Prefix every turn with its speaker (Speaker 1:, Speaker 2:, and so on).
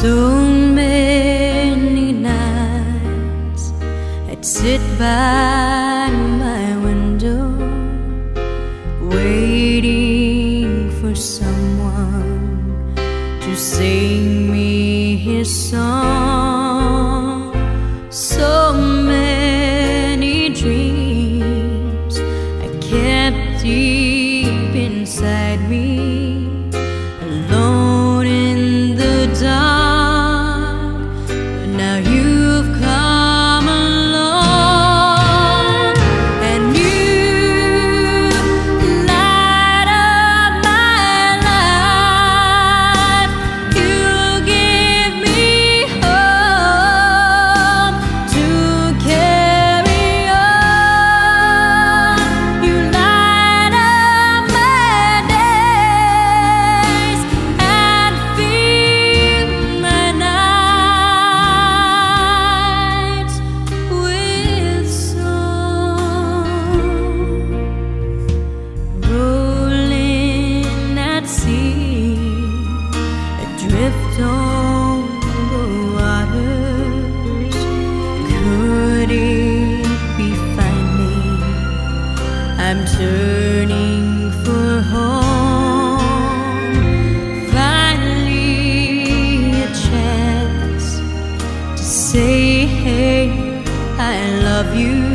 Speaker 1: So many nights I'd sit by my window, waiting for someone to sing me his song. So many dreams I kept deep inside me, alone in the dark. But now you've come along, and you light up my life. You give me hope to carry on. You light up my days and fill my nights with song. Rolling at sea, adrift on the waters, could it be finally I'm turning for home? Finally a chance to say, hey, I love you.